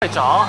咗。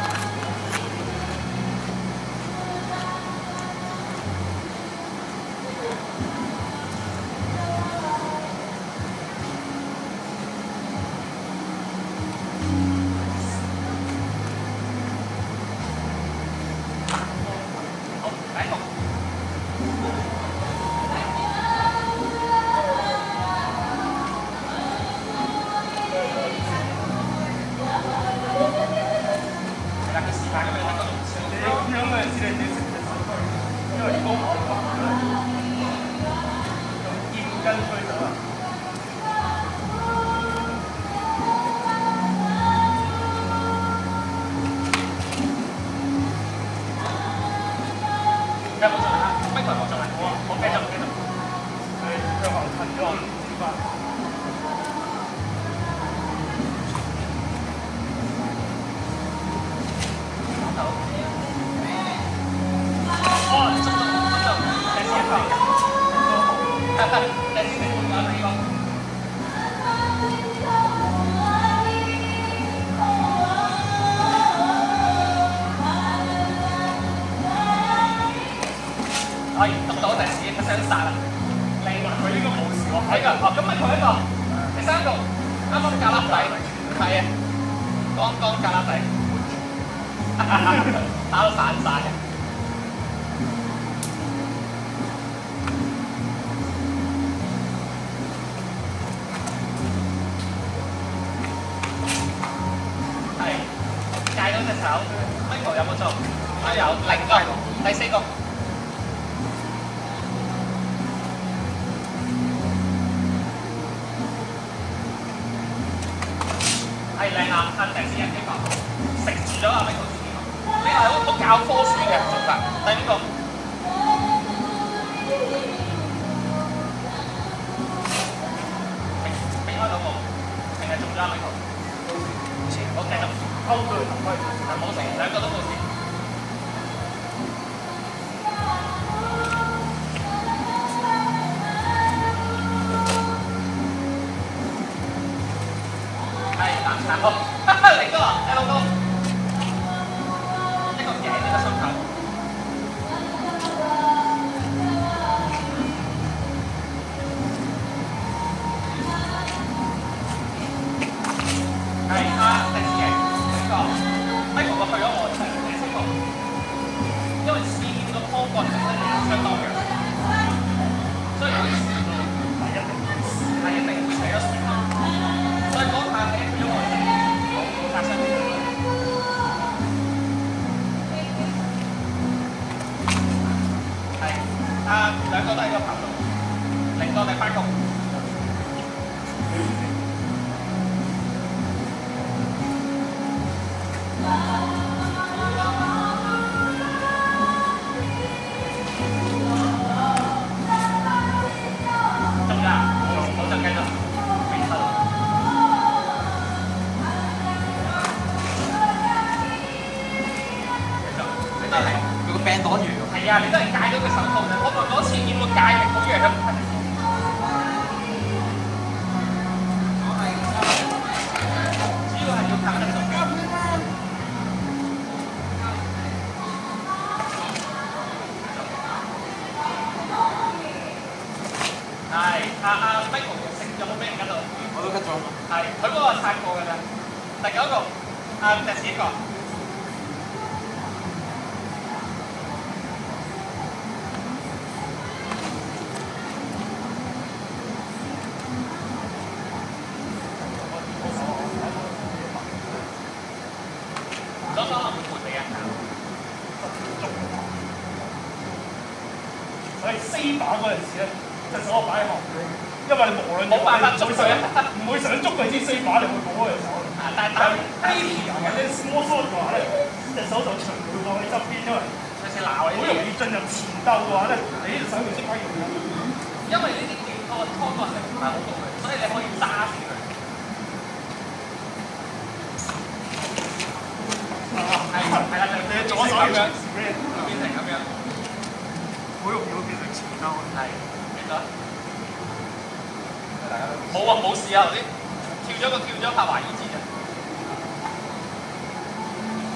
冇事啊，頭先跳咗拍華爾茲啫。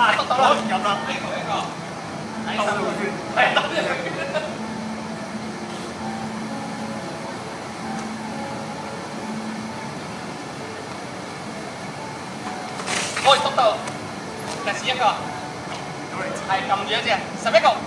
得到啦， 入啦， 呢個一個， 兜咗個圈， 係兜咗個圈。我篤到，第時一個，係撳住一隻，11個。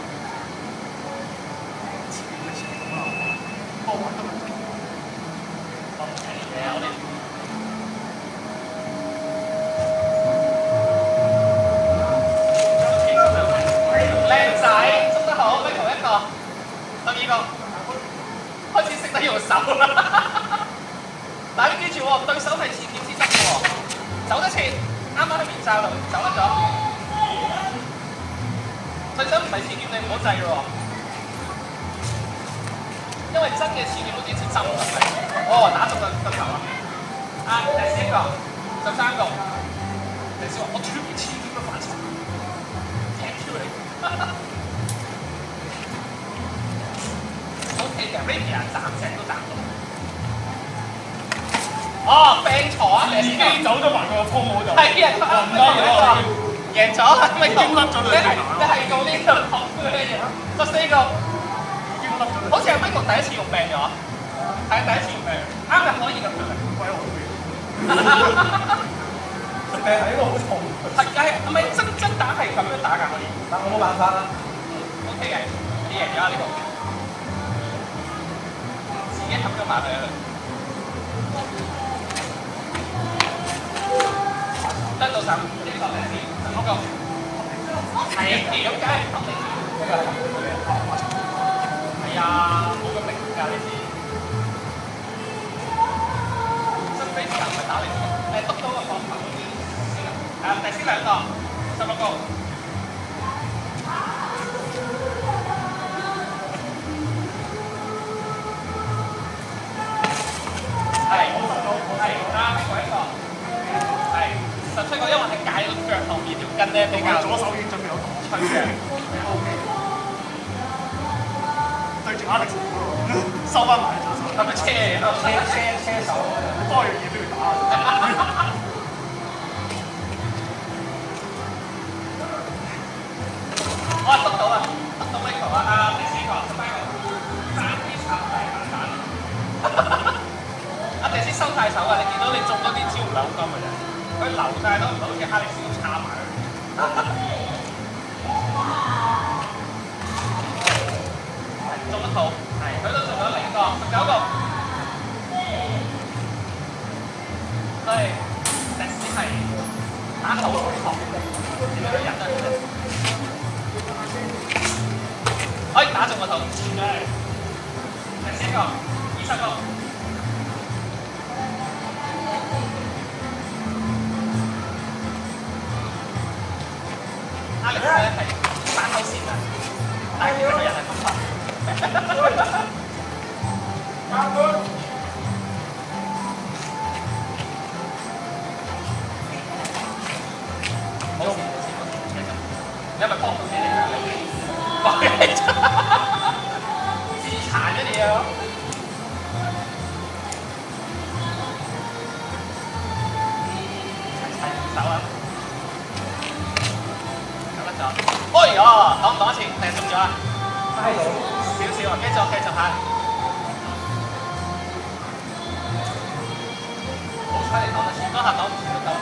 靚仔，捉得好，Michael一個，第二個，開始識得用手啦。但係你記住喎，對手係前劍先得嘅喎，走得前，啱啱喺面罩度走得咗。對手唔係前劍，你唔好制喎，因為真嘅前劍都幾似針咁嘅。哦，打中個頭啦！啊，第四個，13個，第四個，我全部前劍都反手，踢跳你。OK 嘅 ，Rapier 暫時都斬到。哦，病床啊！ 自己走咗埋個鋪冇就係啊，唔得咗，贏咗係咪？ 已經甩咗兩隻你係用呢個學嘅嘢，個4個已經甩咗。 好似係 Michael 第一次用病咗，係第一次用病，啱嘅可以咁樣。 喂，我都病係一個好痛。 係咪真打係咁樣打㗎？可以？ 但我冇辦法啦。 OK 嘅，你贏咗呢個，自己冚咗埋佢。得到手，呢個係10個，係咁梗係合理。呢個係啊，冇咁明㗎呢啲。新飛機唔係打你嘅，篤到個膊頭嗰啲先啦。第先2個，16個。係，係啱呢個一個，係。17個，因為係戒到腳後面條筋咧，比較左手已經準備好脆嘅。 OK。對住 Alex 收翻埋左手。 係咪車手？ 多樣嘢都要打。 我得到啦，得到 Michael 啊！第4個，Michael 爭啲插大蛋蛋。阿迪斯收太手啊！你見到你中嗰啲招唔係好金嘅啫。佢流曬都唔係好似哈利斯咁插埋佢。中得好，係佢都中咗2個，19個。係，迪斯係打好學，點樣忍啊？可以打中個肚。第4個，20個。Alex 咧係反口線啊，但係佢個人係咁發。冇事，你係咪幫到你嚟㗎？幫你自殘咗你啊！齊手啊！哎呀，擋唔擋一次？定係中咗啊？少少啊，繼續下。好彩你擋得住，當下擋唔住都夠。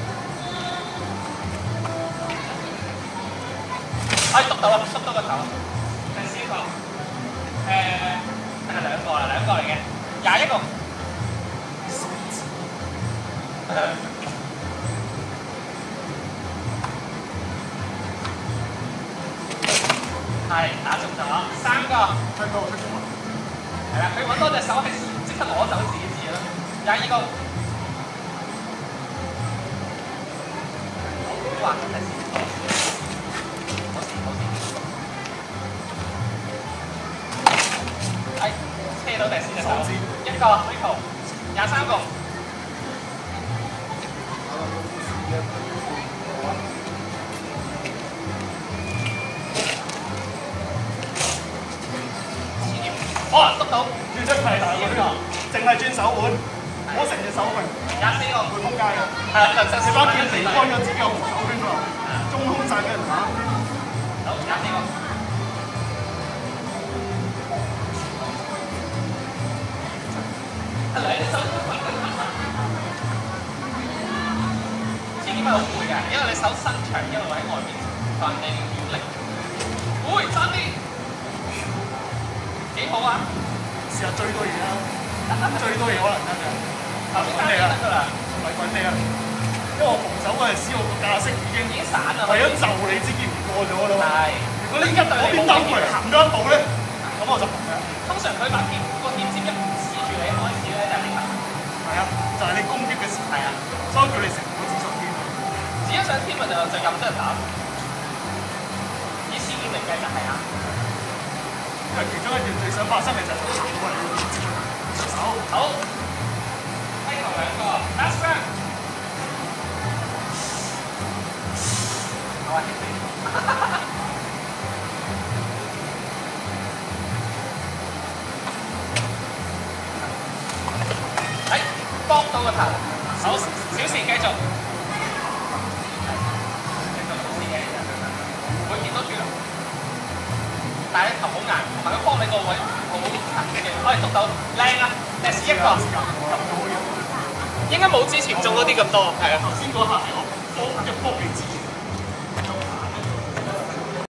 哎，篤到啦，篤到個頭。第4個，係2個啦，2個嚟嘅，21個。係打中咗3個，係啦，佢揾多隻手係即刻攞走自己字啦。22個，哇！真係好事，係車到第4隻手，1個 Michael， 23個。哇！篤到， 轉出係大個，淨係轉手腕，唔好成隻手揈， 24個， 會撲街嘅。 係， 食翻劍離開咗自己個手圈喎，中空散嘅人打。 好，廿四個。係兩隻手。知點解好攰㗎？因為你手伸長一路喺外面，但你要力。會爭啲。幾好啊！ 試下追多嘢啦，追多嘢可能得嘅。 頭先滾你啦， 唔係滾你啊！因為我防守嗰陣時，我個架式已經散啦。 為咗就你之劍而過咗啦嘛。 係。如果你一對你冇邊兜過嚟行咗一步咧，咁我就紅嘅。 通常佢把劍個劍尖一指住你開始咧，就係你行。 係啊，就係你攻擊嘅時候。係啊，所以叫你成個指上天。 指一上天咪就任得人打。以次劍嚟計就係啊。 因為其中一件最想發生嘅就係行過嚟個劍尖出手。 好。低頭兩個 ，last round。好啊，係幫到個頭，好，小時繼續。會見到豬糧，但係你頭好硬，同埋佢幫你個位好近嘅，可以篤到，靚啊！第一個，應該冇之前中嗰啲咁多，係啊。 頭先嗰下係我幫嘅幫你指。